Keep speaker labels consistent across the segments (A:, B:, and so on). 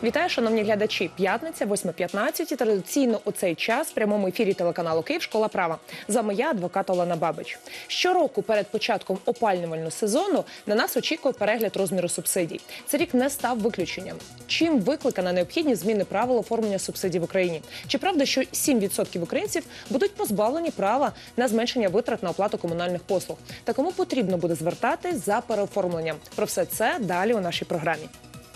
A: Вітаю, шановні глядачі. П'ятниця, 8:15. І традиційно у цей час в прямому ефірі телеканалу «Київ. Школа права». З вами я, адвокат Олена Бабич. Щороку перед початком опалювального сезону на нас очікує перегляд розміру субсидій. Цей рік не став виключенням. Чим викликана необхідність зміни правил оформлення субсидій в Україні? Чи правда, що 7% українців будуть позбавлені права на зменшення витрат на оплату комунальних послуг? Та кому потрібно буде звертатись за переоформленням? Про все це далі у нашій програмі.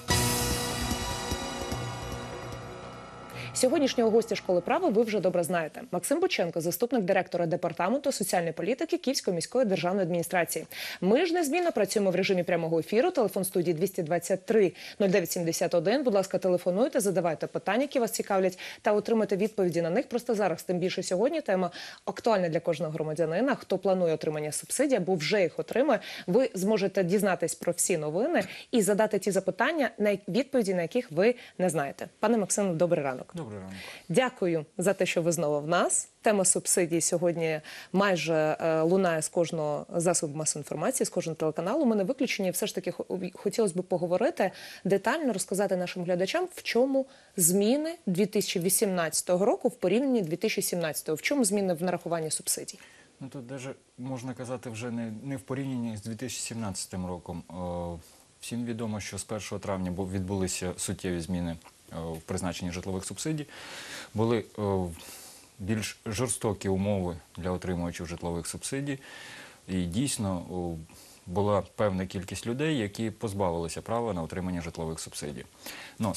A: Сьогоднішнього гостя школи права ви вже добре знаєте. Максим Бученко, заступник директора департаменту соціальної політики Київської міської державної адміністрації. Ми ж незмінно працюємо в режимі прямого ефіру. Телефон студії 223 0971. Будь ласка, телефонуйте, задавайте питання, які вас цікавлять, та отримайте відповіді на них. Просто зараз, тим більше сьогодні, тема актуальна для кожного громадянина. Хто планує отримання субсидій або вже їх отримує, ви зможете дізнатись про всі новини і задати ті запитання, відповіді на яких ви не знаєте. Пане Максиме, добрий ранок.
B: Добрий ранок.
A: Дякую за те, що ви знову в нас. Тема субсидій сьогодні майже лунає з кожного засобу масової інформації, з кожного телеканалу. Ми не виключені. Все ж таки хотілося б поговорити, детально розказати нашим глядачам, в чому зміни 2018 року в порівнянні 2017. В чому зміни в нарахуванні субсидій?
B: Ну тут навіть можна казати вже не в порівнянні з 2017 роком. Всім відомо, що з 1 травня відбулися суттєві зміни в призначенні житлових субсидій. Були більш жорстокі умови для отримувачів житлових субсидій. І дійсно була певна кількість людей, які позбавилися права на отримання житлових субсидій. Ну,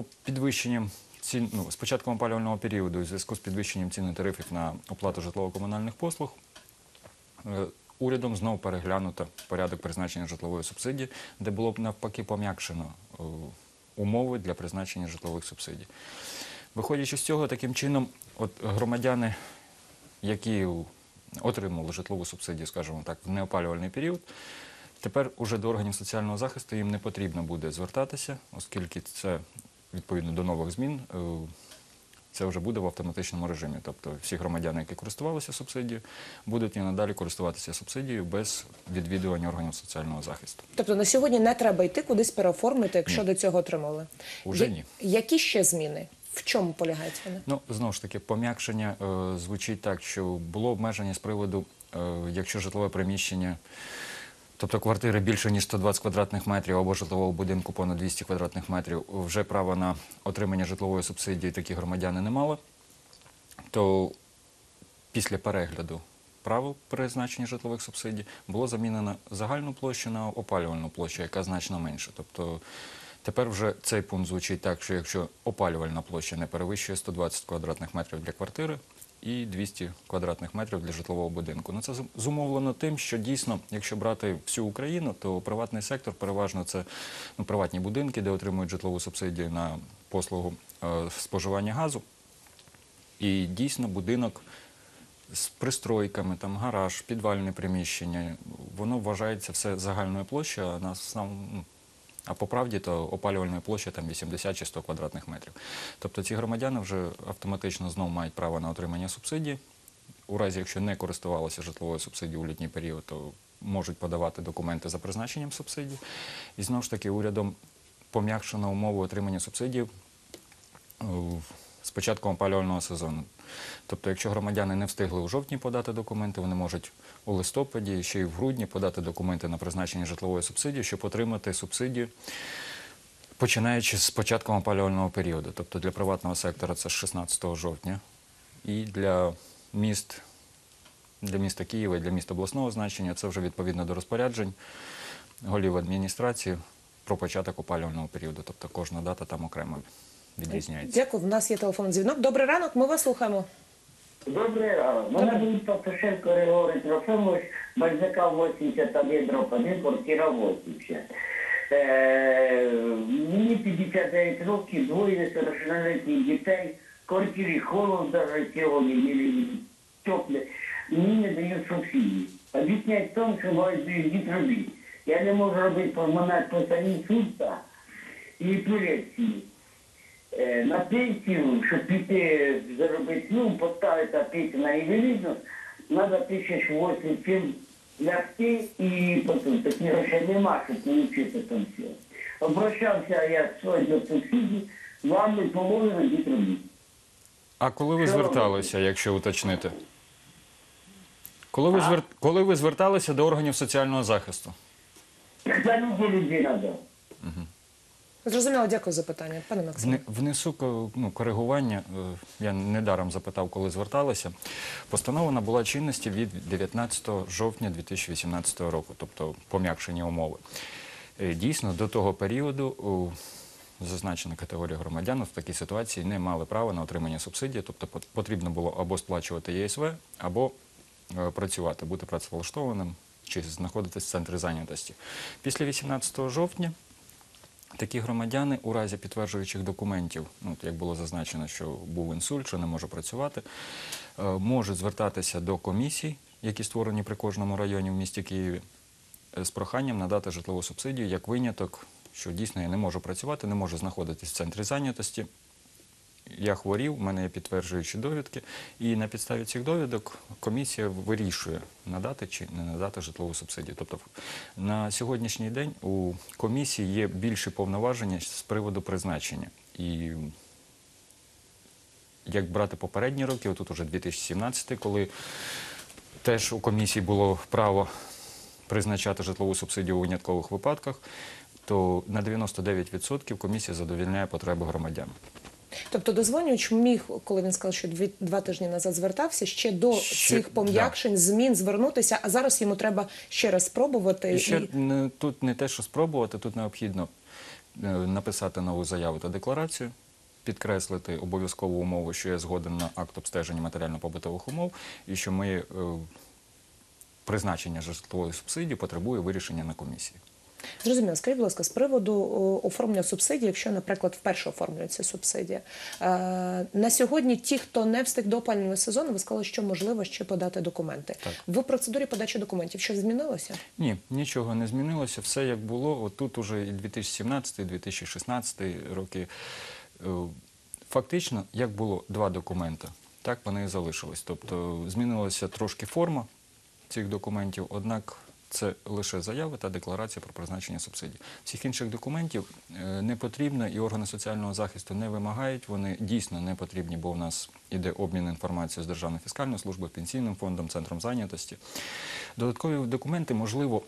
B: з початком опалювального періоду, у зв'язку з підвищенням цін і тарифів на оплату житлово-комунальних послуг, урядом знову переглянуто порядок призначення житлової субсидії, де було б навпаки пом'якшено умови для призначення житлових субсидій. Виходячи з цього, таким чином, громадяни, які отримали житлову субсидію, скажімо так, в неопалювальний період, тепер уже до органів соціального захисту їм не потрібно буде звертатися, оскільки це, відповідно до нових змін, це вже буде в автоматичному режимі. Тобто всі громадяни, які користувалися субсидією, будуть і надалі користуватися субсидією без відвідування органів соціального захисту.
A: Тобто на сьогодні не треба йти кудись переоформити, якщо до цього отримали?
B: Уже ні.
A: Які ще зміни? В чому полягають вони?
B: Ну, знову ж таки, пом'якшення звучить так, що було обмеження з приводу, якщо житлове приміщення, тобто квартири більше, ніж 120 квадратних метрів або житлового будинку понад 200 квадратних метрів, вже право на отримання житлової субсидії такі громадяни не мали, то після перегляду правил призначення житлових субсидій було замінено загальну площу на опалювальну площу, яка значно менша. Тобто тепер вже цей пункт звучить так, що якщо опалювальна площа не перевищує 120 квадратних метрів для квартири, і 200 квадратних метрів для житлового будинку. Ну, це зумовлено тим, що дійсно, якщо брати всю Україну, то приватний сектор переважно це приватні будинки, де отримують житлову субсидію на послугу споживання газу. І дійсно будинок з пристройками, там гараж, підвальне приміщення, воно вважається все загальною площею, а по правді то опалювальна площа там 80 чи 100 квадратних метрів. Тобто ці громадяни вже автоматично знову мають право на отримання субсидії. У разі, якщо не користувалися житловою субсидією у літній період, то можуть подавати документи за призначенням субсидії. І знову ж таки урядом пом'якшено умови отримання субсидії з початком опалювального сезону. Тобто, якщо громадяни не встигли у жовтні подати документи, вони можуть у листопаді, ще й в грудні подати документи на призначення житлової субсидії, щоб отримати субсидію, починаючи з початком опалювального періоду. Тобто для приватного сектора це з 16 жовтня. І для міста Києва і для міст обласного значення це вже відповідно до розпоряджень голів адміністрації про початок опалювального періоду. Тобто кожна дата там окремо відрізняється.
A: Дякую. В нас є телефонний дзвінок. Добрий ранок, ми вас слухаємо.
C: Добрий ранок. Мене звуть Пастушенко Григорій Трофимович, Бальзака 81, дроб 1, квартира 80. Мені 59 років, двоє несовершеннолетніх дітей, в квартирі холодно, навіть сьогодні, тепле. Мені не дають субсидії. Об'ясняють в тому, що мають йдіть робити. Я не можу робити пульмонар інсульта і епілепсії. На пенсію, щоб піти заробити, поставити пенсію на інвалідність, треба 1008 лягти і потім. Такі грошей нема, щоб отримати там все. обращався я сьогодні до субсидій, вам не положено діти робити.
B: А коли ви
C: Що
B: зверталися, якщо уточнити? Коли ви зверталися до органів соціального захисту?
C: За неділю дві надо.
A: Зрозуміло, дякую за питання. Пане Максиме.
B: Внесу коригування. Я недаром запитав, коли зверталися. Постанова набула чинності від 19 жовтня 2018 року, тобто пом'якшені умови. Дійсно, до того періоду зазначена категорія громадян в такій ситуації не мали права на отримання субсидії, тобто потрібно було або сплачувати ЄСВ, або працювати, бути працевлаштованим чи знаходитись в центрі зайнятості. Після 18 жовтня такі громадяни у разі підтверджуючих документів, як було зазначено, що був інсульт, що не може працювати, можуть звертатися до комісій, які створені при кожному районі в місті Києві, з проханням надати житлову субсидію як виняток, що дійсно я не можу працювати, не можу знаходитись в центрі зайнятості. Я хворів, в мене є підтверджуючі довідки, і на підставі цих довідок комісія вирішує, надати чи не надати житлову субсидію. Тобто на сьогоднішній день у комісії є більші повноваження з приводу призначення. І як брати попередні роки, отут уже 2017, коли теж у комісії було право призначати житлову субсидію у виняткових випадках, то на 99% комісія задовольняє потреби громадян.
A: Тобто дозвонювач міг, коли він сказав, що 2 тижні назад звертався, ще до цих пом'якшень, змін звернутися, а зараз йому треба ще раз спробувати.
B: Тут не те, що спробувати, тут необхідно написати нову заяву та декларацію, підкреслити обов'язкову умову, що я згоден на акт обстеження матеріально-побутових умов і що моє призначення житлової субсидії потребує вирішення на комісії.
A: Зрозуміло. Скажіть, будь ласка, з приводу оформлення субсидії, якщо, наприклад, вперше оформлюється субсидія, на сьогодні ті, хто не встиг до опалювального сезону, ви сказали, що можливо ще подати документи.
B: Так.
A: В процедурі подачі документів щось змінилося?
B: Ні, нічого не змінилося. Все як було. От тут уже і 2017, і 2016 роки. Фактично, як було 2 документи, так вони і залишились. Тобто змінилася трошки форма цих документів, однак це лише заяви та декларація про призначення субсидій. Всіх інших документів не потрібно, і органи соціального захисту не вимагають. Вони дійсно не потрібні, бо в нас іде обмін інформацією з Державною фіскальною службою, Пенсійним фондом, Центром зайнятості. Додаткові документи, можливо,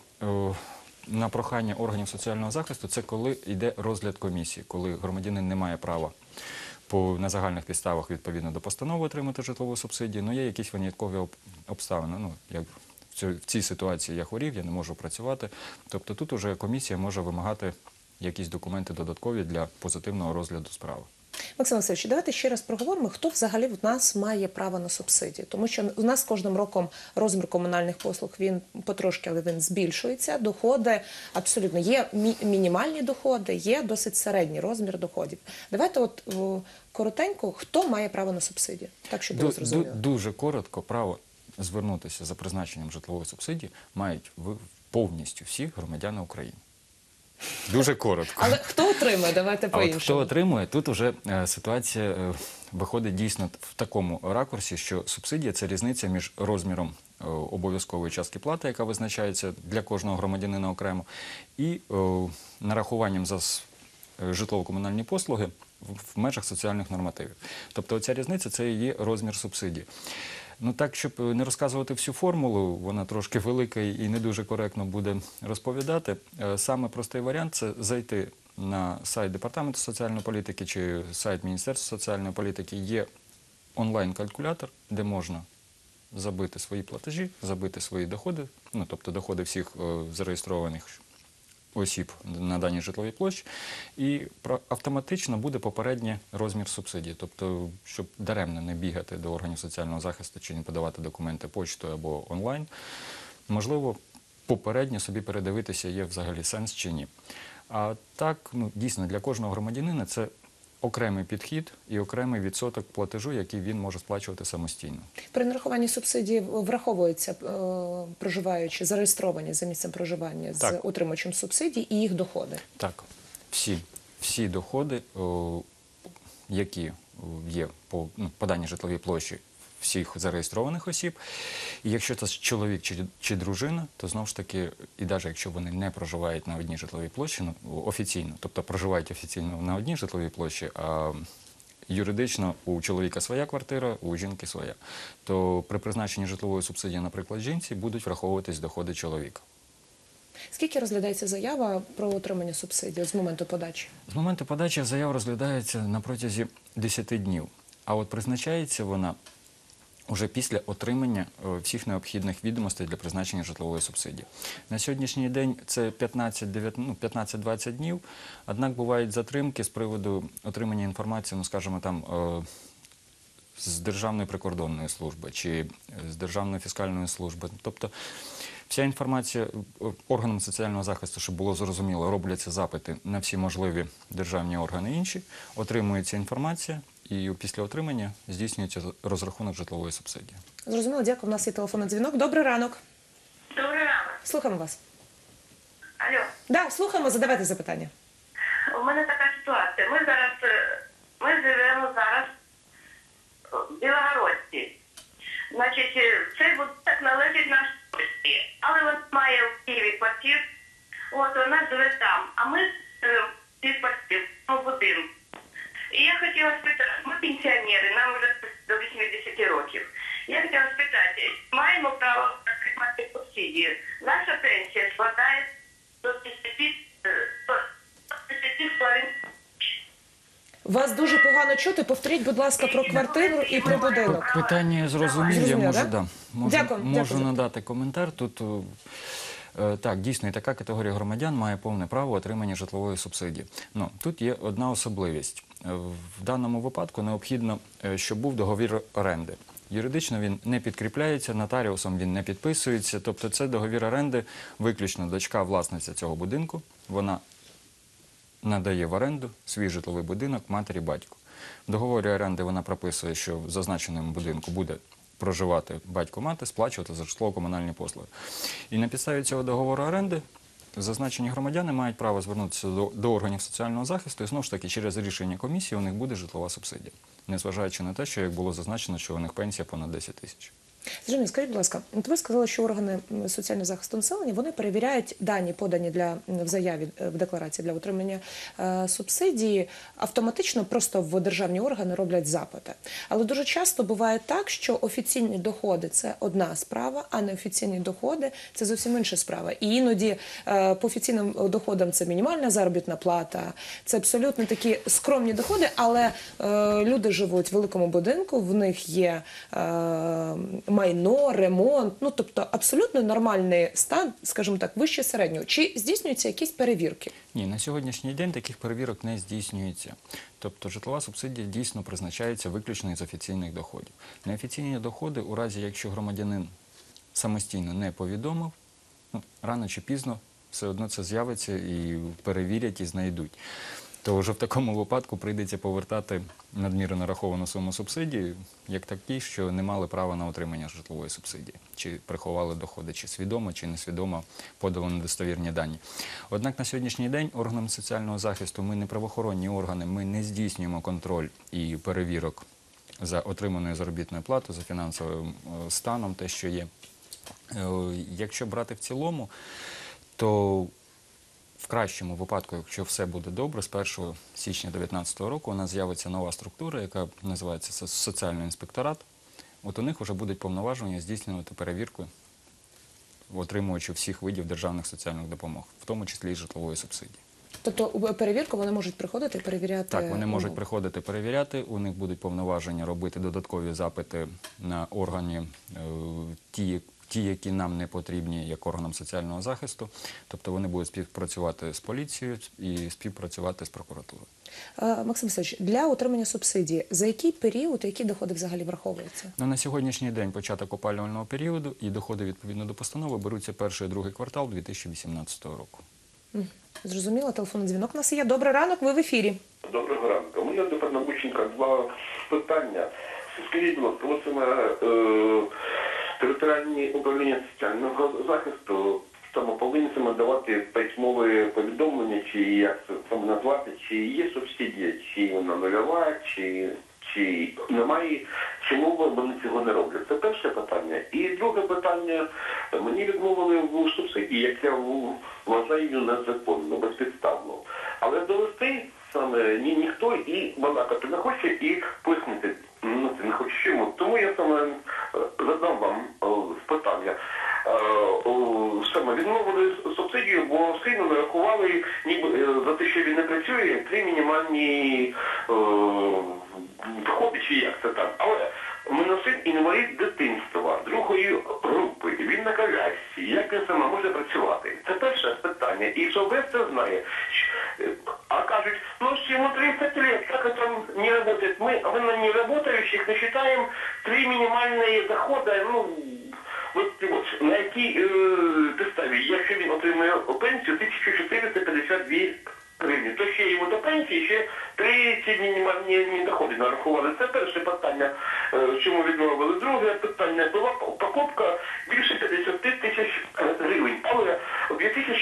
B: на прохання органів соціального захисту, це коли йде розгляд комісії, коли громадянин не має права на загальних підставах відповідно до постанови отримати житлову субсидію, але є якісь виняткові обставини. Як в цій ситуації я хворів, я не можу працювати. Тобто тут уже комісія може вимагати якісь документи додаткові для позитивного розгляду справи.
A: Максим Васильович, давайте ще раз проговоримо, хто взагалі в нас має право на субсидії. Тому що у нас з кожним роком розмір комунальних послуг, він потрошки, але він збільшується. Доходи абсолютно є мінімальні доходи, є досить середній розмір доходів. Давайте коротенько, хто має право на субсидії? Так, щоб було зрозуміло.
B: Дуже коротко, право звернутися за призначенням житлової субсидії мають повністю всі громадяни України. Дуже коротко.
A: Але хто отримує? Давайте по-іншому.
B: Хто отримує, тут вже ситуація виходить дійсно в такому ракурсі, що субсидія – це різниця між розміром обов'язкової частки плати, яка визначається для кожного громадянина окремо, і нарахуванням за житлово-комунальні послуги в межах соціальних нормативів. Тобто ця різниця – це і є розмір субсидії. Так, щоб не розказувати всю формулу, вона трошки велика і не дуже коректно буде розповідати. Саме простий варіант – це зайти на сайт Департаменту соціальної політики чи сайт Міністерства соціальної політики. Є онлайн-калькулятор, де можна забити свої платежі, забити свої доходи, тобто доходи всіх зареєстрованих осіб на даній житловій площі, і автоматично буде попередній розмір субсидії. Тобто, щоб даремно не бігати до органів соціального захисту чи не подавати документи почтою або онлайн, можливо, попередньо собі передивитися, є взагалі сенс чи ні. А так, дійсно, для кожного громадянина це окремий підхід і окремий відсоток платежу, який він може сплачувати самостійно. При
A: нарахуванні субсидії враховуються проживаючі, зареєстровані за місцем проживання з отримувачем субсидій і їх доходи?
B: Так. Всі доходи, які є по даній житловій площі всіх зареєстрованих осіб. І якщо це чоловік чи дружина, то знову ж таки, і навіть якщо вони не проживають на одній житловій площі, ну, офіційно, тобто проживають офіційно на одній житловій площі, а юридично у чоловіка своя квартира, у жінки своя, то при призначенні житлової субсидії, наприклад, жінці, будуть враховуватись доходи чоловіка.
A: Скільки розглядається заява про отримання субсидії з моменту подачі?
B: З моменту подачі заява розглядається на протязі 10 днів, а от призначається вона уже після отримання всіх необхідних відомостей для призначення житлової субсидії. На сьогоднішній день це 15-20 днів, однак бувають затримки з приводу отримання інформації, ну, скажімо, там, з Державної прикордонної служби чи з Державної фіскальної служби. Тобто вся інформація органам соціального захисту, щоб було зрозуміло, робляться запити на всі можливі державні органи інші, отримується інформація, і після отримання здійснюється розрахунок житлової субсидії.
A: Зрозуміло, дякую. У нас є телефонний дзвінок. Добрий ранок.
D: Добрий ранок.
A: Слухаємо вас.
D: Алло,
A: Да, слухаємо, задавайте запитання.
D: у мене така ситуація. Ми живемо зараз в Білогородці. Значить, цей будинок належить нашій дочці, але вона має в Києві квартир. От вона живе там, а ми в цій квартирі, в будинку. І я хотіла спитати, ми пенсіонери, нам вже до 80 років. Я хотіла спитати, маємо право отримати субсидію? Наша пенсія складає до 10,5.
A: Вас дуже погано чути. Повторіть, будь ласка, про квартиру і про будинок.
B: Питання зрозумів, я
A: Зрозуміло,
B: можу,
A: да?
B: можу,
A: Дякую,
B: можу
A: дякую. надати
B: надати коментар. Тут так, дійсно, і така категорія громадян має повне право отримання житлової субсидії. Ну, тут є одна особливість. В даному випадку необхідно, щоб був договір оренди. Юридично він не підкріпляється, нотаріусом він не підписується. Тобто це договір оренди виключно дочка власниця цього будинку. Вона надає в оренду свій житловий будинок матері батьку. В договорі оренди вона прописує, що в зазначеному будинку буде проживати батько-мати, сплачувати за житлово-комунальні послуги. І на підставі цього договору оренди зазначені громадяни мають право звернутися до органів соціального захисту, і знову ж таки через рішення комісії у них буде житлова субсидія, незважаючи на те, що як було зазначено, що у них пенсія понад 10 тисяч.
A: Женя, скажіть, будь ласка, от ви сказали, що органи соціального захисту населення, вони перевіряють дані, подані в заяві, в декларації для отримання субсидії, автоматично просто в державні органи роблять запити. Але дуже часто буває так, що офіційні доходи – це одна справа, а неофіційні доходи – це зовсім інша справа. І іноді по офіційним доходам це мінімальна заробітна плата, це абсолютно такі скромні доходи, але люди живуть в великому будинку, в них є майно, ремонт, ну тобто абсолютно нормальний стан, скажімо так, вище середнього. Чи здійснюються якісь перевірки?
B: Ні, на сьогоднішній день таких перевірок не здійснюється. Тобто житлова субсидія дійсно призначається виключно із офіційних доходів. Неофіційні доходи, у разі якщо громадянин самостійно не повідомив, ну, рано чи пізно все одно це з'явиться і перевірять, і знайдуть. То вже в такому випадку прийдеться повертати надмірно нараховану суму субсидії, як такі, що не мали права на отримання житлової субсидії, чи приховали доходи, чи свідомо, чи несвідомо подали недостовірні дані. Однак на сьогоднішній день органам соціального захисту, ми не правоохоронні органи, ми не здійснюємо контроль і перевірок за отриманою заробітною платою, за фінансовим станом, те, що є. Якщо брати в цілому, то в кращому випадку, якщо все буде добре, з 1 січня 2019 року у нас з'явиться нова структура, яка називається соціальний інспекторат. От у них вже будуть повноваження здійснювати перевірку, отримуючи всіх видів державних соціальних допомог, в тому числі і житлової субсидії.
A: Тобто у перевірку вони можуть приходити і перевіряти?
B: Так, вони можуть приходити перевіряти, у них будуть повноваження робити додаткові запити на органи, ті, які нам не потрібні, як органам соціального захисту. Тобто вони будуть співпрацювати з поліцією і співпрацювати з прокуратурою.
A: Максим Васильович, для отримання субсидії за який період, які доходи взагалі враховуються?
B: Ну, на сьогоднішній день початок опалювального періоду і доходи відповідно до постанови беруться перший і другий квартал 2018 року.
A: Зрозуміло, телефонний дзвінок у нас є. Добрий ранок, ви в ефірі.
E: Доброго ранку. У мене до пана Гущенка два питання. Скажіть, будь ласка, ось саме територіальні управління соціального захисту саме повинні саме давати письмові повідомлення, чи як це саме назвати, чи є субсидія, чи вона нульова, чи немає, чому вони цього не роблять? Це перше питання. І друге питання, мені відмовили в субсидії, як я вважаю незаконно, безпідставно. Але довести саме ніхто і балакати не хоче, і пояснити не хоче чому. Тому я саме задам вам питання. Саме відмовили субсидію, бо сильно нарахували, ніби за те, що він не працює, 3 мінімальні доходи, чи як це так. Але у мене син інвалід дитинства, другої групи, він на колясці, як він саме може працювати? Це перше питання. І що весь це знає. А кажуть, ну что ему 30 лет, как это не работает? Мы не работающих насчитаем 3 минимальные дохода, ну, от, на якій підставі, якщо він отримує пенсію 1452 гривні, то ще йому до пенсії ще 3 ці мінімальні доходи нарахували. Це перше питання, чому відмовили. Друге питання, була покупка більше 50 тисяч гривень. Але у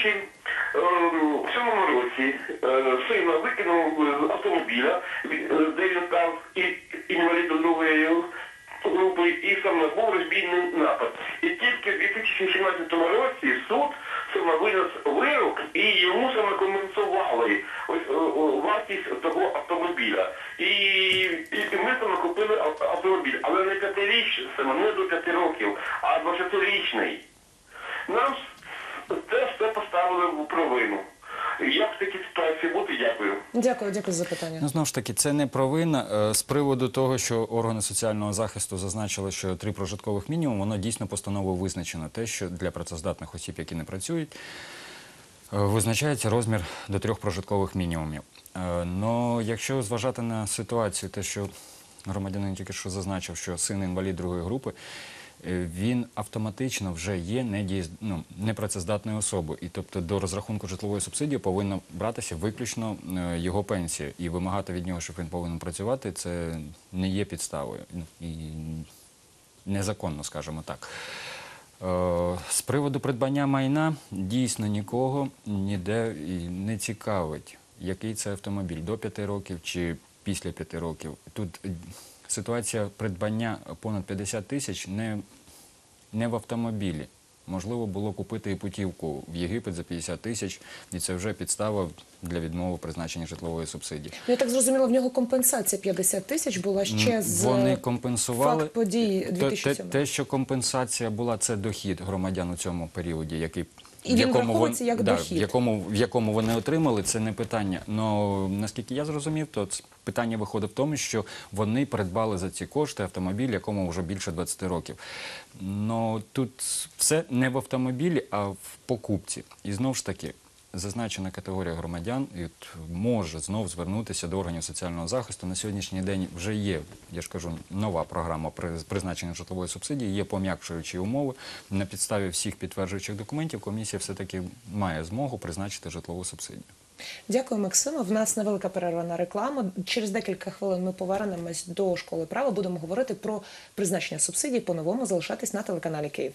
E: 2007 році сина викинув з автомобіля, де він став інвалідом другої групи, і саме був розбійний напад. І тільки в 2017 році суд саме винес вирок, і йому саме компенсували вартість того автомобіля. І ми саме купили автомобіль, але не 5-річний, саме не до 5 років, а 20-річний. Нам це все поставили в провину. Як в такій ситуації бути? Дякую.
A: Дякую за запитання.
B: Ну, знову ж таки, це не провина. З приводу того, що органи соціального захисту зазначили, що 3 прожиткових мінімум, воно дійсно постановою визначено те, що для працездатних осіб, які не працюють, визначається розмір до 3 прожиткових мінімумів. Но якщо зважати на ситуацію, те, що громадянин тільки що зазначив, що син інвалід другої групи, він автоматично вже є непрацездатною особою. І тобто до розрахунку житлової субсидії повинна братися виключно його пенсія. І вимагати від нього, щоб він повинен працювати, це не є підставою. І незаконно, скажімо так. З приводу придбання майна дійсно нікого ніде не цікавить, який це автомобіль, до 5 років чи після 5 років. Тут ситуація придбання понад 50 тисяч не в автомобілі. Можливо, було купити і путівку в Єгипет за 50 тисяч, і це вже підстава для відмови призначення житлової субсидії.
A: Ну, я так зрозуміла, в нього компенсація 50 тисяч була ще з
B: Вони компенсували
A: факт подій 2007.
B: те, що компенсація була, це дохід громадян у цьому періоді, який
A: І він враховується як дохід.
B: в якому вони отримали, це не питання. Но наскільки я зрозумів, то питання виходить в тому, що вони придбали за ці кошти автомобіль, якому вже більше 20 років. Но тут все не в автомобілі, а в покупці. І знову ж таки, зазначена категорія громадян може знов звернутися до органів соціального захисту. На сьогоднішній день вже є, я ж кажу, нова програма призначення житлової субсидії, є пом'якшуючі умови. На підставі всіх підтверджуючих документів комісія все-таки має змогу призначити житлову субсидію.
A: Дякую, Максиме. В нас невелика перерва на рекламу. Через декілька хвилин ми повернемось до школи права. Будемо говорити про призначення субсидій по-новому. Залишайтесь на телеканалі Київ.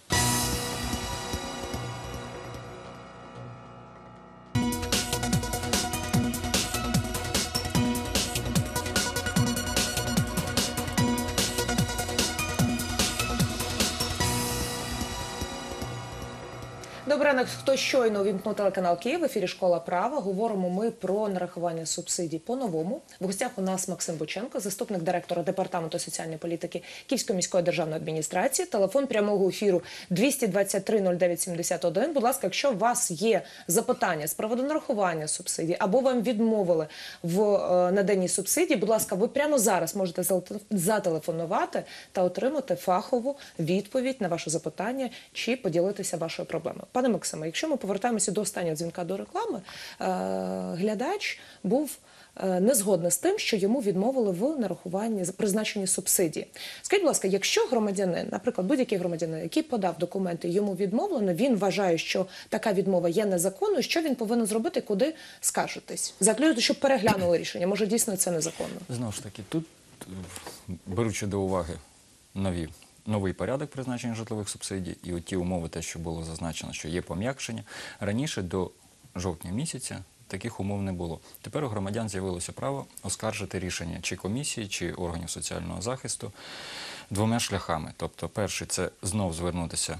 A: Добрий ранок, хто щойно увімкнув телеканал Київ, в ефірі «Школа права». Говоримо ми про нарахування субсидій по-новому. В гостях у нас Максим Бученко, заступник директора Департаменту соціальної політики Київської міської державної адміністрації. Телефон прямого ефіру 223 09 71. Будь ласка, якщо у вас є запитання з приводу нарахування субсидій або вам відмовили в наданні субсидій, будь ласка, ви прямо зараз можете зателефонувати та отримати фахову відповідь на ваше запитання чи поділитися вашою проблемою. Пане Максиме, якщо ми повертаємося до останнього дзвінка до реклами, глядач був не згодний з тим, що йому відмовили в нарахуванні призначенні субсидії. Скажіть, будь ласка, якщо громадянин, наприклад, будь-який громадянин, який подав документи, йому відмовлено, він вважає, що така відмова є незаконною, що він повинен зробити, куди скаржитись? Заклюють, щоб переглянули рішення. Може, дійсно це незаконно?
B: Знову ж таки, тут, беручи до уваги новий порядок призначення житлових субсидій і ті умови, те, що було зазначено, що є пом'якшення. Раніше до жовтня місяця таких умов не було. Тепер у громадян з'явилося право оскаржити рішення чи комісії, чи органів соціального захисту двома шляхами. Тобто перший – це знов звернутися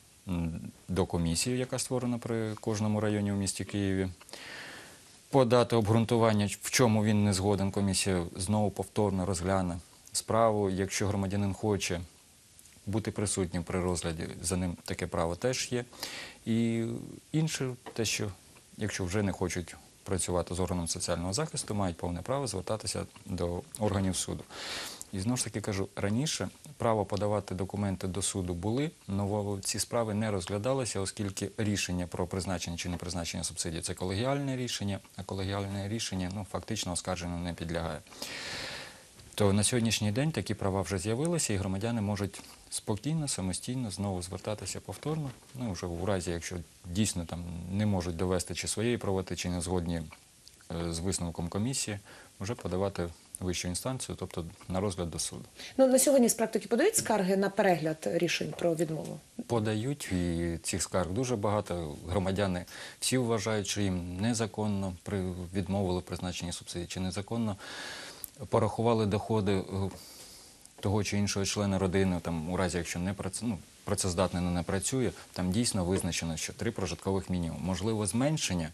B: до комісії, яка створена при кожному районі у місті Києві, подати обґрунтування, в чому він не згоден, комісія знову повторно розгляне справу. Якщо громадянин хоче бути присутнім при розгляді, за ним таке право теж є. І інше те, що якщо вже не хочуть працювати з органом соціального захисту, мають повне право звертатися до органів суду. І знову ж таки кажу, раніше право подавати документи до суду були, але ці справи не розглядалися, оскільки рішення про призначення чи не призначення субсидій – це колегіальне рішення, а колегіальне рішення фактично оскарженню не підлягає. То на сьогоднішній день такі права вже з'явилися, і громадяни можуть спокійно, самостійно знову звертатися повторно. Вже у разі, якщо дійсно там не можуть довести чи своєї правоти, чи не згодні з висновком комісії, вже подавати вищу інстанцію, тобто на розгляд до суду.
A: На сьогодні з практики подають скарги на перегляд рішень про відмову?
B: Подають, і цих скарг дуже багато. Громадяни всі вважають, що їм незаконно відмовили призначення субсидій, чи незаконно порахували доходи того чи іншого члена родини, у разі, якщо працездатний не працює, там дійсно визначено, що 3 прожиткових мінімуми. Можливо, зменшення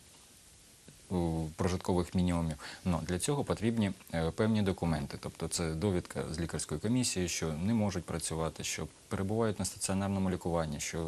B: прожиткових мінімумів, але для цього потрібні певні документи. Тобто це довідка з лікарської комісії, що не можуть працювати, що перебувають на стаціонарному лікуванні, що...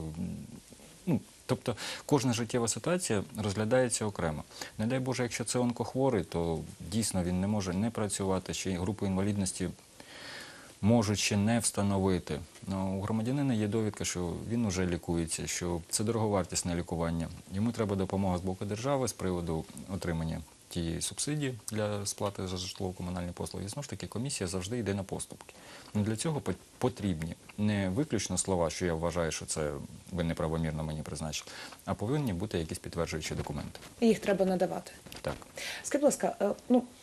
B: Тобто кожна життєва ситуація розглядається окремо. Не дай Боже, якщо це онкохворий, то дійсно він не може не працювати, ще й групу інвалідності можуть ще не встановити. У громадянина є довідка, що він вже лікується, що це дороговартісне лікування. Йому треба допомога з боку держави з приводу отримання тієї субсидії для сплати за житлово-комунальні послуги. І знову ж таки, комісія завжди йде на поступки. Для цього потрібні не виключно слова, що я вважаю, що це ви неправомірно мені призначили, а повинні бути якісь підтверджуючі документи.
A: І їх треба надавати?
B: Так.
A: Скажіть, будь ласка,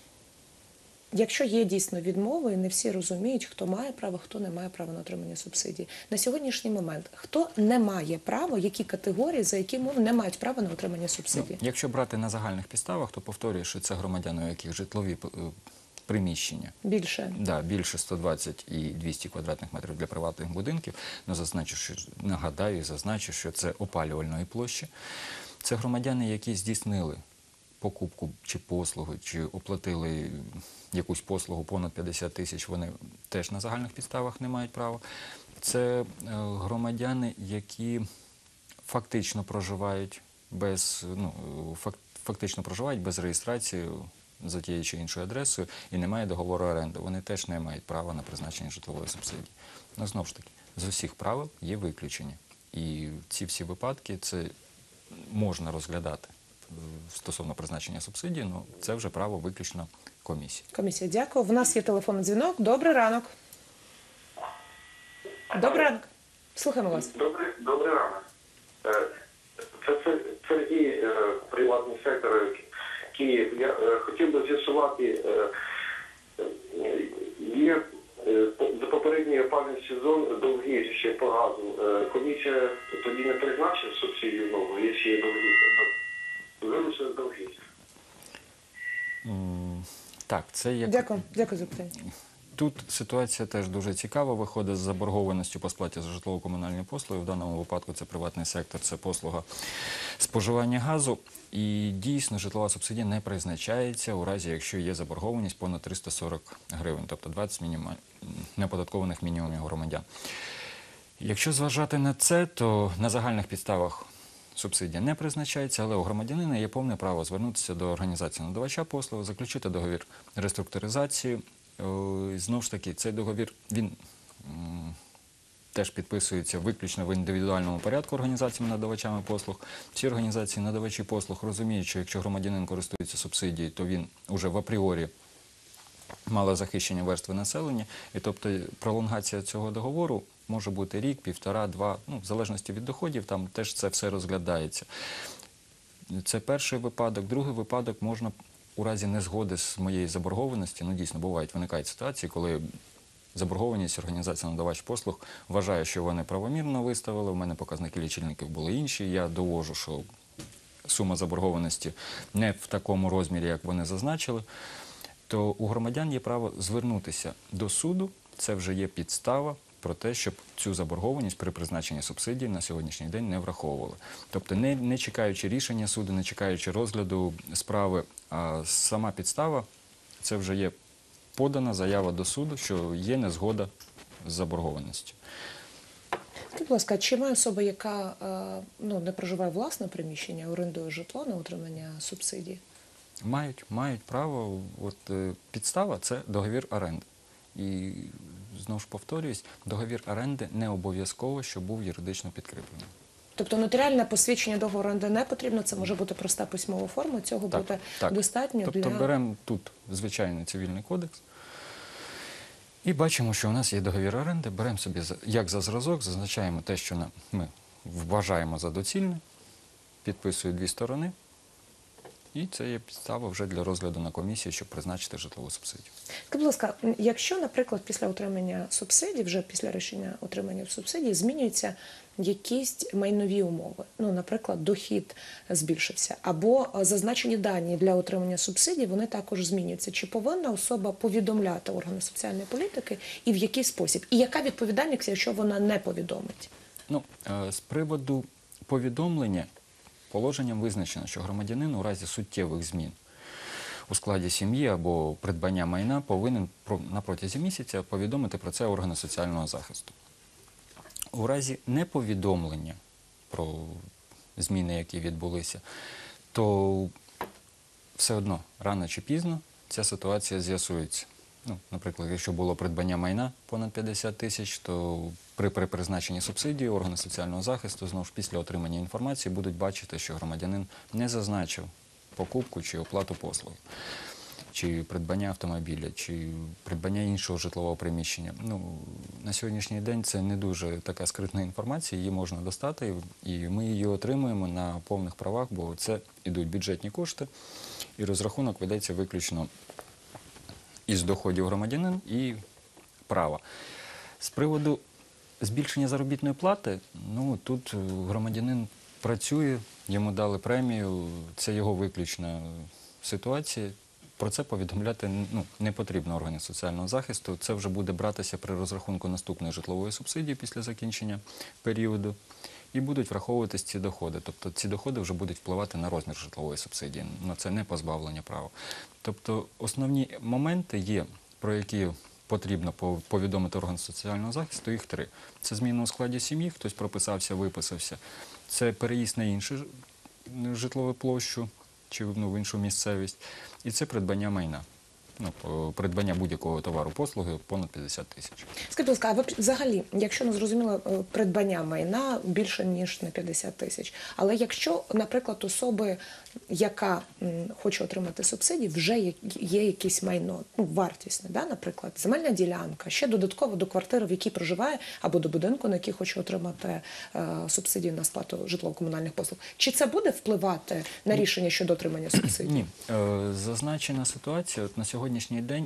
A: якщо є дійсно відмови, і не всі розуміють, хто має право, хто не має права на отримання субсидій. На сьогоднішній момент, хто не має права, які категорії, за які мови не мають права на отримання субсидій?
B: Якщо брати на загальних підставах, то повторюю, що це громадяни, у яких житлові приміщення.
A: Більше?
B: Да, більше 120 і 200 квадратних метрів для приватних будинків. Нагадаю і зазначу, що це опалювальної площі. Це громадяни, які здійснили покупку чи послуги, чи оплатили якусь послугу понад 50 тисяч, вони теж на загальних підставах не мають права. Це громадяни, які фактично проживають без реєстрації за тією чи іншою адресою і немає договору оренди. Вони теж не мають права на призначення житлової субсидії. Знову ж таки, з усіх правил є виключення. І ці всі випадки це можна розглядати стосовно призначення субсидії, але це вже право виключно комісії.
A: Комісія, дякую. В нас є телефонний дзвінок. Добрий ранок. Добрий ранок. Слухаємо вас.
E: Добрий ранок. Це Сергій, приватний сектор, Київ. Я хотів би з'ясувати, є за попередній опалювальний сезон довгі ще по газу. Комісія тоді не призначить субсидію нову, якщо є довгі. Вилучили довгі.
B: Так, це як...
A: Дякую за питання.
B: Тут ситуація теж дуже цікава, виходить з заборгованістю по сплаті за житлово-комунальні послуги. В даному випадку це приватний сектор, це послуга споживання газу. І дійсно житлова субсидія не призначається у разі, якщо є заборгованість понад 340 гривень, тобто 20 неоподаткованих мінімумів громадян. Якщо зважати на це, то на загальних підставах субсидія не призначається, але у громадянина є повне право звернутися до організації надавача послуг, заключити договір реструктуризації. Знову ж таки, цей договір, він теж підписується виключно в індивідуальному порядку організаціями-надавачами послуг. Всі організації-надавачі послуг розуміють, що якщо громадянин користується субсидією, то він уже в апріорі малозахищені верстви населення, і тобто пролонгація цього договору може бути рік, півтора, два, в залежності від доходів, там теж це все розглядається. Це перший випадок. Другий випадок можна у разі незгоди з моєї заборгованості, дійсно виникають ситуації, коли заборгованість організація надавач послуг вважає, що вони правомірно виставили, у мене показники лічильників були інші, я довожу, що сума заборгованості не в такому розмірі, як вони зазначили, то у громадян є право звернутися до суду. Це вже є підстава про те, щоб цю заборгованість при призначенні субсидій на сьогоднішній день не враховували. Тобто не чекаючи рішення суду, не чекаючи розгляду справи, а сама підстава – це вже є подана заява до суду, що є незгода з заборгованістю.
A: Скажіть, будь ласка, чи має особа, яка не проживає власне приміщення, орендує житло на отримання субсидій?
B: Мають право. Підстава – це договір оренди. І, знову ж повторююсь, договір оренди не обов'язково, щоб був юридично підкріплений.
A: Тобто нотаріальне посвідчення договору оренди не потрібно, це може бути проста письмова форма, цього буде достатньо
B: тобто
A: для...
B: беремо тут звичайний цивільний кодекс і бачимо, що у нас є договір оренди, беремо собі як за зразок, зазначаємо те, що ми вважаємо за доцільне, підписують дві сторони, і це є підстава вже для розгляду на комісії, щоб призначити житлову субсидію.
A: Скажіть, будь ласка, якщо, наприклад, після отримання субсидій, вже після рішення отримання субсидій, змінюються якісь майнові умови, наприклад, дохід збільшився, або зазначені дані для отримання субсидій, вони також змінюються. Чи повинна особа повідомляти органи соціальної політики і в який спосіб? І яка відповідальність, якщо вона не повідомить?
B: З приводу повідомлення, положенням визначено, що громадянин у разі суттєвих змін у складі сім'ї або придбання майна повинен на протязі місяця повідомити про це органи соціального захисту. У разі неповідомлення про зміни, які відбулися, то все одно рано чи пізно ця ситуація з'ясується. Наприклад, якщо було придбання майна понад 50 тисяч, то при призначенні субсидії органи соціального захисту, знову ж після отримання інформації, будуть бачити, що громадянин не зазначив покупку чи оплату послуги, чи придбання автомобіля, чи придбання іншого житлового приміщення. На сьогоднішній день це не дуже така скритна інформація, її можна достати, і ми її отримуємо на повних правах, бо це йдуть бюджетні кошти, і розрахунок ведеться виключно із доходів громадянина і права. З приводу збільшення заробітної плати, тут громадянин працює, йому дали премію, це його виключна ситуація. Про це повідомляти не потрібно органи соціального захисту. Це вже буде братися при розрахунку наступної житлової субсидії після закінчення періоду. І будуть враховуватись ці доходи. Тобто ці доходи вже будуть впливати на розмір житлової субсидії. Це не позбавлення права. Тобто основні моменти є, про які потрібно повідомити орган соціального захисту, їх три. Це зміна у складі сім'ї, хтось прописався, виписався. Це переїзд на іншу житлову площу чи в іншу місцевість. І це придбання майна. Придбання будь-якого товару, послуги понад 50 тисяч.
A: Скажіть, будь ласка, а ви взагалі, якщо не зрозуміло, придбання майна більше, ніж на 50 тисяч, але якщо, наприклад, особи, яка хоче отримати субсидії, вже є якесь майно, вартісне, наприклад, земельна ділянка, ще додатково до квартири, в якій проживає, або до будинку, на який хоче отримати субсидію на сплату житлово-комунальних послуг, чи це буде впливати на рішення щодо отримання субсидій?
B: Ні. Зазначена ситуація на сьогоднішній день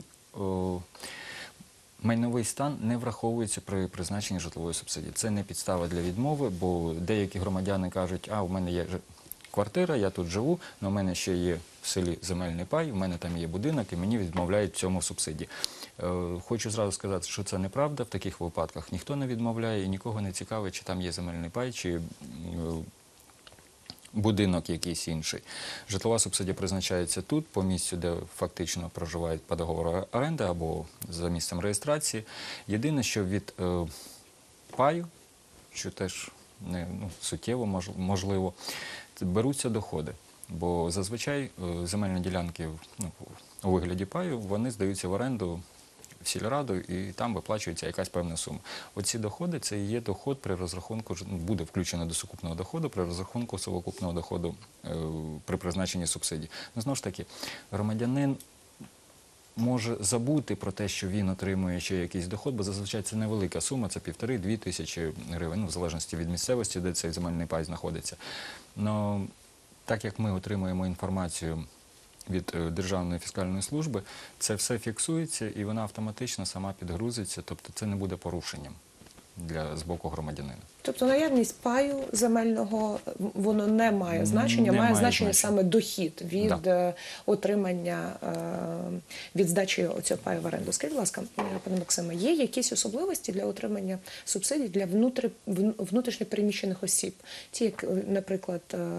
B: майновий стан не враховується при призначенні житлової субсидії. Це не підстава для відмови, бо деякі громадяни кажуть, у мене є квартира, я тут живу, але в мене ще є в селі земельний пай, в мене там є будинок, і мені відмовляють в цьому субсидії. Хочу зразу сказати, що це неправда, в таких випадках ніхто не відмовляє і нікого не цікавить, чи там є земельний пай, чи будинок якийсь інший. Житлова субсидія призначається тут, по місцю, де фактично проживають по договору оренди або за місцем реєстрації. Єдине, що від паю, що теж не суттєво можливо, беруться доходи. Бо зазвичай земельні ділянки у вигляді паю, вони здаються в оренду в сільраду, і там виплачується якась певна сума. Оці доходи – це і є доход при розрахунку, буде включено до сукупного доходу при розрахунку совокупного доходу при призначенні субсидій. Знову ж таки, громадянин може забути про те, що він отримує ще якийсь доход, бо зазвичай це невелика сума, це 1,5–2 тисячі гривень, в залежності від місцевості, де цей земельний пай знаходиться. Но так як ми отримуємо інформацію від Державної фіскальної служби, це все фіксується і вона автоматично сама підгрузиться, тобто це не буде порушенням з боку громадянина.
A: Тобто наявність паю земельного, воно не має значення,
B: Не
A: має
B: має
A: значення
B: значення.
A: саме дохід від
B: Да.
A: отримання, від здачі цього паю в оренду. Скажіть, будь ласка, пане Максиме, є якісь особливості для отримання субсидій для внутрішньо переміщених осіб? Ті, як, наприклад,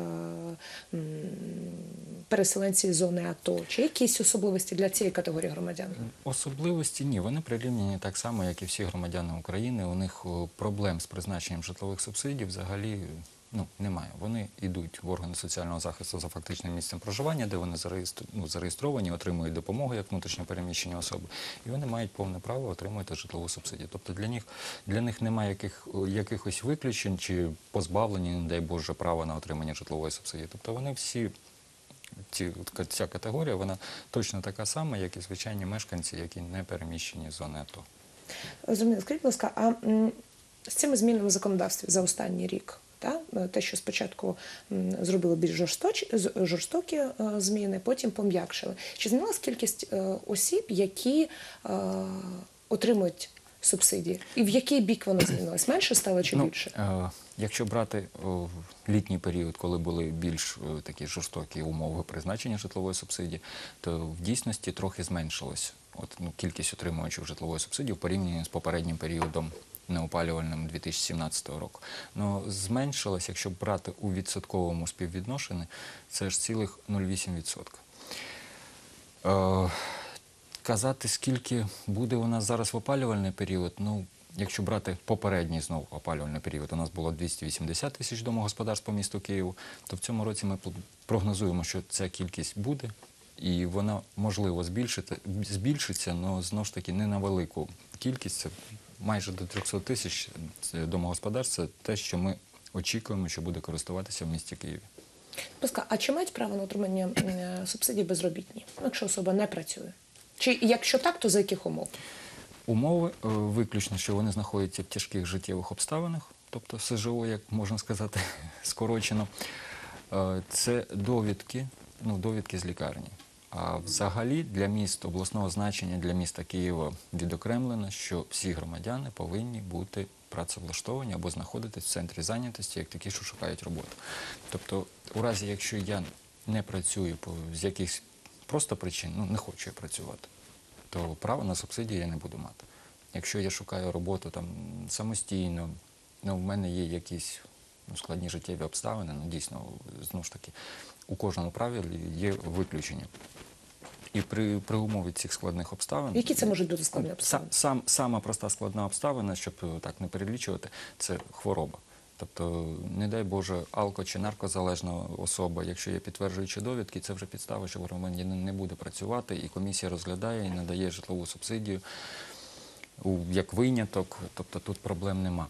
A: переселенці з зони АТО, чи якісь особливості для цієї категорії громадян?
B: Особливості ні, вони прирівняні так само, як і всі громадяни України. У них проблем з призначенням житлових субсидій взагалі немає. Вони йдуть в органи соціального захисту за фактичним місцем проживання, де вони зареєстровані, отримують допомогу як внутрішньо переміщені особи, і вони мають повне право отримувати житлову субсидію. Тобто для них немає якихось виключень чи позбавлення, не дай Боже, права на отримання житлової субсидії. Тобто вони всі, ця категорія, вона точно така сама, як і звичайні мешканці, які не переміщені з зони АТО.
A: Зрозуміло. Скажіть, будь ласка, а з цими змінами в законодавстві за останній рік, те, що спочатку зробили більш жорстокі зміни, потім пом'якшили. Чи змінилась кількість осіб, які отримують субсидії? І в який бік вона змінилась? Менше стало чи більше?
B: Якщо брати літній період, коли були більш такі жорстокі умови призначення житлової субсидії, то в дійсності трохи зменшилось кількість отримувачів житлової субсидії в порівнянні з попереднім періодом неопалювальним 2017 року. Но зменшилось, якщо брати у відсотковому співвідношенні, це ж цілих 0,8%. Казати, скільки буде у нас зараз в опалювальний період, якщо брати попередній знову опалювальний період, у нас було 280 тисяч домогосподарств по місту Києву, то в цьому році ми прогнозуємо, що ця кількість буде, і вона, можливо, збільшиться, але, знову ж таки, не на велику кількість. Це майже до 300 тисяч домогосподарств. Це те, що ми очікуємо, що буде користуватися в місті Києві.
A: Будь ласка, а чи мають право на отримання субсидій безробітні, якщо особа не працює? Чи якщо так, то за яких умов?
B: Умови виключно, що вони знаходяться в тяжких життєвих обставинах, тобто СЖО, як можна сказати, скорочено. Це довідки з лікарні. А взагалі для міст обласного значення, для міста Києва відокремлено, що всі громадяни повинні бути працевлаштовані або знаходитись в центрі зайнятості, як такі, що шукають роботу. Тобто, у разі, якщо я не працюю з якихось просто причин, не хочу я працювати, то право на субсидії я не буду мати. Якщо я шукаю роботу самостійно, в мене є якісь складні життєві обставини, дійсно, знову ж таки, у кожному правилі є виключення. І при умові цих складних обставин...
A: Які це можуть бути складні обставини?
B: Сама проста складна обставина, щоб так не перелічувати, це хвороба. Тобто, не дай Боже, алко- чи наркозалежна особа, якщо є підтверджуючі довідки, це вже підстава, що громадянин не буде працювати, і комісія розглядає і надає житлову субсидію як виняток, тобто тут проблем нема.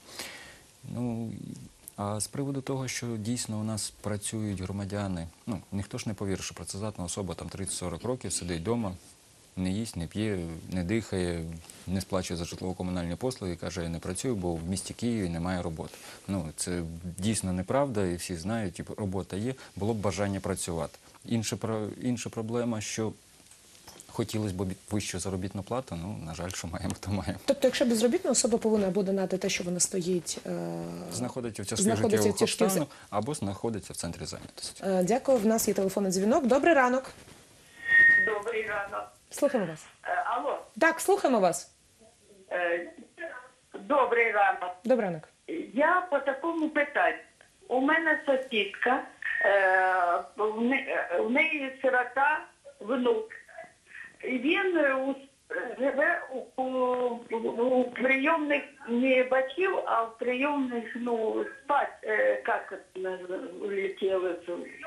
B: А з приводу того, що дійсно у нас працюють громадяни, ніхто ж не повірить, що працездатна особа 30-40 років сидить вдома, не їсть, не п'є, не дихає, не сплачує за житлово-комунальні послуги і каже, я не працюю, бо в місті Києві немає роботи. Це дійсно неправда, і всі знають, робота є, було б бажання працювати. Інша проблема, що хотілося б вищу заробітну плату, на жаль, що маємо, то маємо.
A: Тобто, якщо безробітна особа повинна або донати те, що вона стоїть...
B: Знаходиться в тяжких життєвих обставинах, або знаходиться в центрі зайнятості.
A: Дякую, в нас є телефонний дзвінок. Добрий ранок.
D: Добрий ранок.
A: Слухаємо вас.
D: Алло.
A: Так, слухаємо вас.
D: Добрий ранок.
A: Добрий ранок.
D: Я по такому питанню. У мене сусідка, в неї сирота, внук. І він живе у прийомних не батьків, а в прийомних, спать, як це улетіло?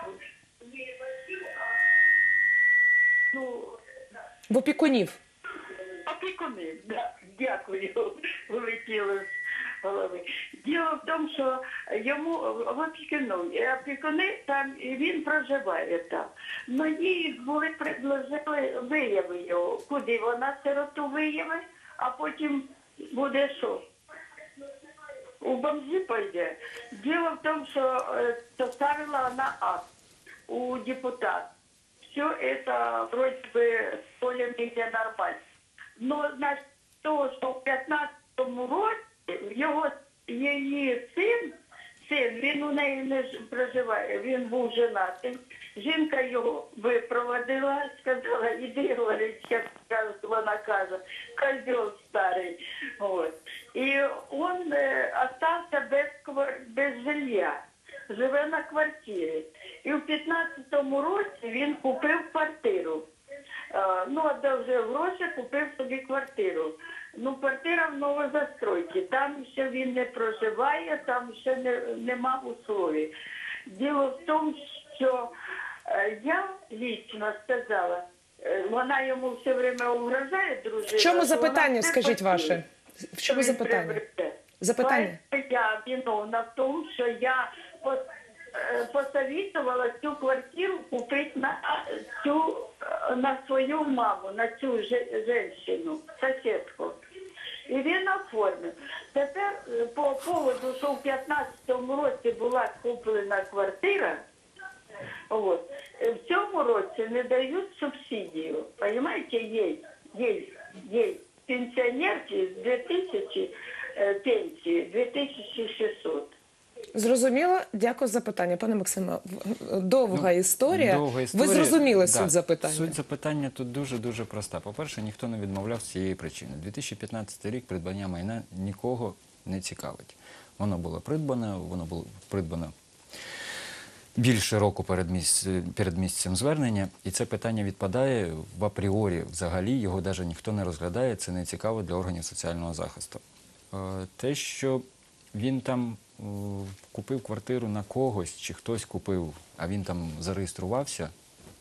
A: В опікунів.
D: Опікуни, да, дякую, вилетіло з голови. Діло в тому, що йому опікуни там, і він проживає там. Но їй були предложили вияви його, куди вона сироту виявить, а потім буде що? У бомжі пойде. Діло в тому, що составила вона акт у депутат. Все это вроде бы более-менее нормально. Но значит, то, что в 15-му році в його
F: її син, він у неї не проживає, він був женатий. Жінка його випроводила, сказала, іди, говорить, як вона каже, козел старий. От. І він остався без жилья, живе на квартирі. І в 15-му році він купив квартиру. Одержав гроші, купив собі квартиру. Квартира в новозастройці, там ще він не проживає, там ще нема условий. Діло в тому, що я лично сказала, вона йому все время угрожає, дружина.
A: В чому
F: що
A: запитання,
F: вона не
A: скажіть
F: хотіла,
A: ваше? В чому
F: що він
A: запитання?
F: приобрете.
A: Запитання.
F: Я виновна в тому, що я посоветовала цю квартиру купити на свою маму, на цю женщину, сусідку. І він оформив. Тепер по поводу, що в 15-му році була куплена квартира, в цьому році не дають субсидію. Понимаете, є пенсіонерки з 2000 пенсії, 2600.
A: Зрозуміло. Дякую за запитання. Пане Максиме, довга історія.
B: Довга історія.
A: Ви зрозуміли
B: Да.
A: суть запитання?
B: Суть запитання тут дуже-дуже проста. По-перше, ніхто не відмовляв з цієї причини. 2015 рік придбання майна нікого не цікавить. Воно було придбано більше року перед місяцем звернення, і це питання відпадає в апріорі. Взагалі його навіть ніхто не розглядає, це не цікаво для органів соціального захисту. Те, що він там купив квартиру на когось, чи хтось купив, а він там зареєструвався,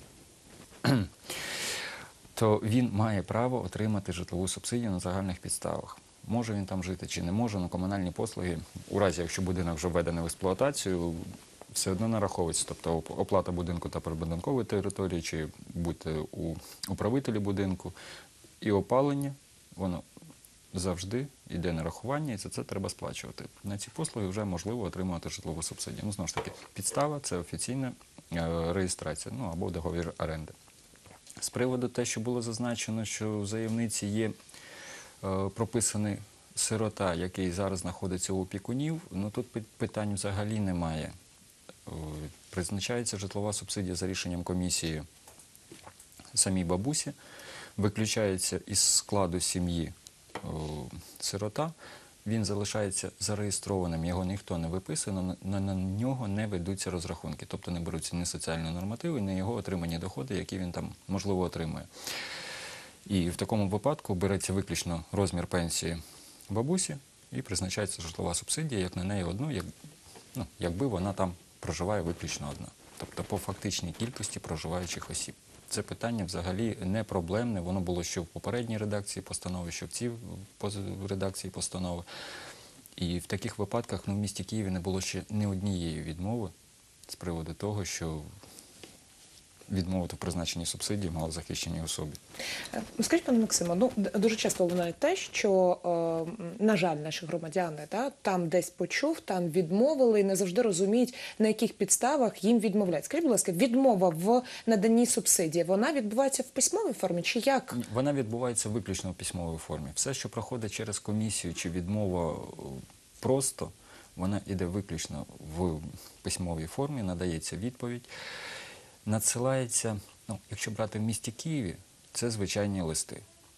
B: то він має право отримати житлову субсидію на загальних підставах. Може він там жити чи не може, але комунальні послуги, у разі, якщо будинок вже введений в експлуатацію, все одно нараховується. Тобто оплата будинку та прибудинкової території, чи будьте у управителі будинку, і опалення, воно завжди йде нарахування, і за це треба сплачувати. На ці послуги вже можливо отримувати житлову субсидію. Знову ж таки, підстава – це офіційна реєстрація, або договір оренди. З приводу те, що було зазначено, що в заявниці є прописаний сирота, який зараз знаходиться у опікунів, тут питань взагалі немає. Призначається житлова субсидія за рішенням комісії самій бабусі, виключається із складу сім'ї сирота, він залишається зареєстрованим, його ніхто не виписує, на нього не ведуться розрахунки, тобто не беруться ні соціальні нормативи, ні його отримані доходи, які він там, можливо, отримує. І в такому випадку береться виключно розмір пенсії бабусі і призначається житлова субсидія, як на неї одну, якби вона там проживає виключно одна. Тобто по фактичній кількості проживаючих осіб. Це питання взагалі не проблемне, воно було що в попередній редакції постанови, що в цій редакції постанови. І в таких випадках в місті Києві не було ще ні однієї відмови з приводу того, що відмовити в призначенні субсидії малозахищеній особі.
A: Скажіть, пане Максиме, дуже часто лунає те, що, на жаль, наші громадяни там десь почув, там відмовили і не завжди розуміють, на яких підставах їм відмовляють. Скажіть, будь ласка, відмова в наданні субсидії, вона відбувається в письмовій формі чи як?
B: Вона відбувається виключно в письмовій формі. Все, що проходить через комісію чи відмова просто, вона йде виключно в письмовій формі, надається відповідь. Надсилається, якщо брати в місті Києві, це звичайні листи.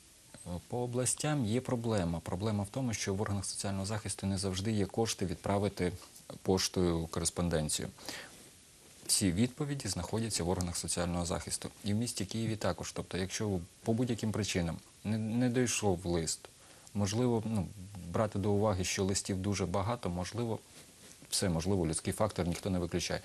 B: По областям є проблема. Проблема в тому, що в органах соціального захисту не завжди є кошти відправити поштою кореспонденцію. Всі відповіді знаходяться в органах соціального захисту. І в місті Києві також. Тобто, якщо по будь-яким причинам не дійшов лист, можливо, брати до уваги, що листів дуже багато, можливо, людський фактор ніхто не виключає.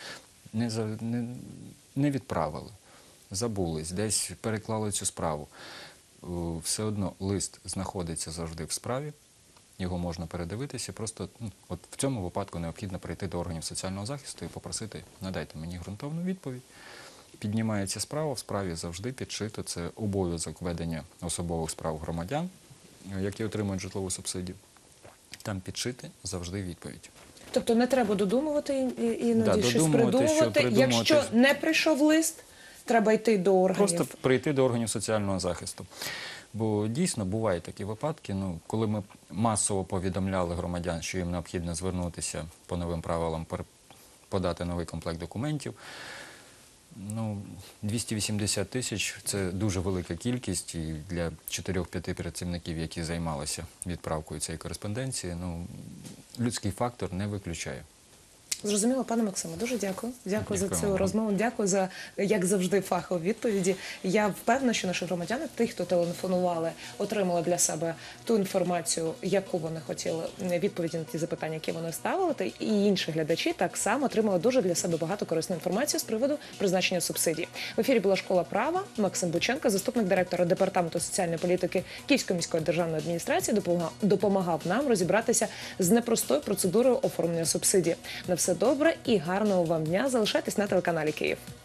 B: Не відправили, забулись, десь переклали цю справу. Все одно лист знаходиться завжди в справі, його можна передивитися, просто от в цьому випадку необхідно прийти до органів соціального захисту і попросити, надайте мені ґрунтовну відповідь. Піднімається справа, в справі завжди підшито, це обов'язок ведення особових справ громадян, які отримують житлову субсидію. Там підшити завжди відповідь.
A: Тобто не треба додумувати іноді щось придумувати. Якщо не прийшов лист, треба йти до органів.
B: Просто прийти до органів соціального захисту. Бо дійсно бувають такі випадки, ну, коли ми масово повідомляли громадян, що їм необхідно звернутися по новим правилам, подати новий комплект документів. Ну, 280 тисяч – це дуже велика кількість, і для 4-5 працівників, які займалися відправкою цієї кореспонденції, ну, людський фактор не виключає.
A: Зрозуміло, пане Максиме, дуже дякую. Дякую за
B: Дякуємо
A: цю
B: вам.
A: розмову. Дякую за, як завжди, фахові відповіді. Я впевнена, що наші громадяни, ті, хто телефонували, отримали для себе ту інформацію, яку вони хотіли, відповіді на ті запитання, які вони ставили, та і інші глядачі так само отримали дуже для себе багато корисної інформації з приводу призначення субсидій. В ефірі була «Школа права». Максим Бученко, заступник директора Департаменту соціальної політики Київської міської державної адміністрації, допомагав нам розібратися з непростою процедурою оформлення субсидій. На все добре і гарного вам дня. Залишайтесь на телеканалі Київ.